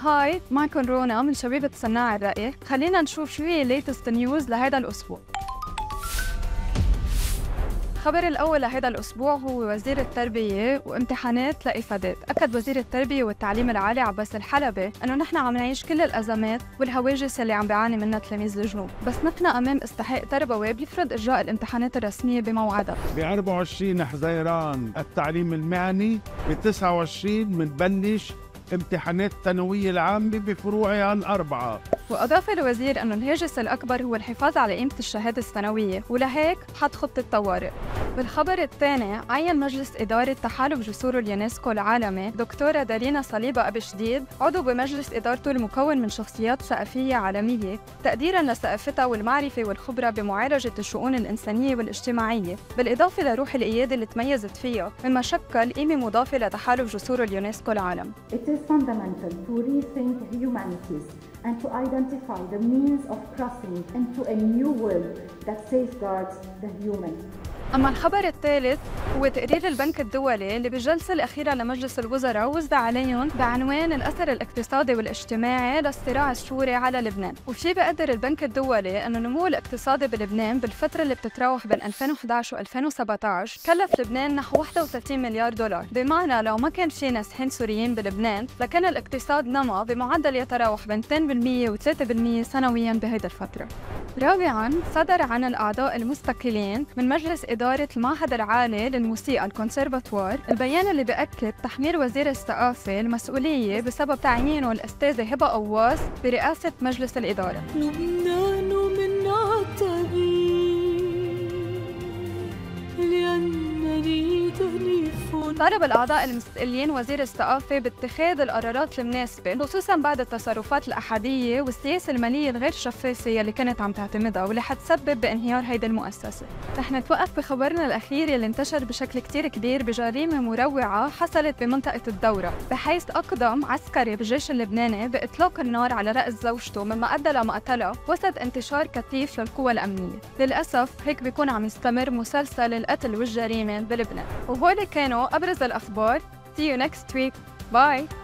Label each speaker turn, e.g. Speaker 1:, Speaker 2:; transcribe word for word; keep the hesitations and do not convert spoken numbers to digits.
Speaker 1: هاي، معكم رونا من شبيبة صناع الرأي. خلينا نشوف شو هي ليتست نيوز لهذا الأسبوع. الخبر الأول لهذا الأسبوع هو وزير التربية وامتحانات لإفادات. أكد وزير التربية والتعليم العالي عباس الحلبي أنه نحن عم نعيش كل الأزمات والهواجس اللي عم بيعاني منها تلاميذ الجنوب، بس نحن أمام استحقاق تربوي بيفرض إجراء الامتحانات الرسمية بموعدها.
Speaker 2: ب أربعة وعشرين حزيران التعليم المهني، ب تسعة وعشرين بنبلش امتحانات الثانوية العامة بفروعها الأربعة.
Speaker 1: وأضاف الوزير أنه الهاجس الأكبر هو الحفاظ على قيمة الشهادة الثانوية، ولهيك حط خطة طوارئ. بالخبر الثاني، عين مجلس إدارة تحالف جسور اليونسكو العالمي دكتورة دارينا صليبة أبي شديد عضو بمجلس إدارته المكون من شخصيات ثقافية عالمية، تقديراً لثقافتها والمعرفة والخبرة بمعالجة الشؤون الإنسانية والاجتماعية، بالإضافة لروح القيادة اللي تميزت فيها، مما شكل قيمة مضافة لتحالف جسور اليونسكو العالم.
Speaker 3: It is fundamental to rethink humanities and to identify the means of crossing into a new world that safeguards the human.
Speaker 1: أما الخبر الثالث هو تقرير البنك الدولي اللي بالجلسة الأخيرة لمجلس الوزراء وزع عليهم بعنوان الأثر الاقتصادي والاجتماعي للصراع السوري على لبنان. وفي بقدر البنك الدولي أن النمو الاقتصادي بلبنان بالفترة اللي بتتراوح بين ألفين وإحدى عشر و ألفين وسبعة عشر كلف لبنان نحو واحد وثلاثين مليار دولار، بمعنى لو ما كان في نازحين سوريين بلبنان لكان الاقتصاد نما بمعدل يتراوح بين اثنين بالمئة و ثلاثة بالمئة سنوياً بهيدا الفترة. رابعاً، صدر عن الأعضاء المستقلين من مجلس إدارة المعهد العالي للموسيقى الكونسرفاتوار البيان اللي بأكد تحميل وزير الثقافة المسؤولية بسبب تعيينه الأستاذة هبة قواس برئاسة مجلس الإدارة.
Speaker 4: لبنان من عتبي لأنني تهنيف.
Speaker 1: طالب الأعضاء المستقلين وزير الثقافة باتخاذ القرارات المناسبة، خصوصاً بعد التصرفات الأحادية والسياسة المالية الغير شفافة اللي كانت عم تعتمدها واللي حتسبب بانهيار هيدي المؤسسة. رح نتوقف بخبرنا الأخير اللي انتشر بشكل كتير كبير بجريمة مروعة حصلت بمنطقة الدورة، بحيث أقدم عسكري بالجيش اللبناني بإطلاق النار على رأس زوجته مما أدى لمقتلها وسط انتشار كثيف للقوى الأمنية. للأسف هيك بيكون عم يستمر مسلسل القتل والجريمة بلبنان. وهول كانوا أبرز الأخبار. See you next week. Bye.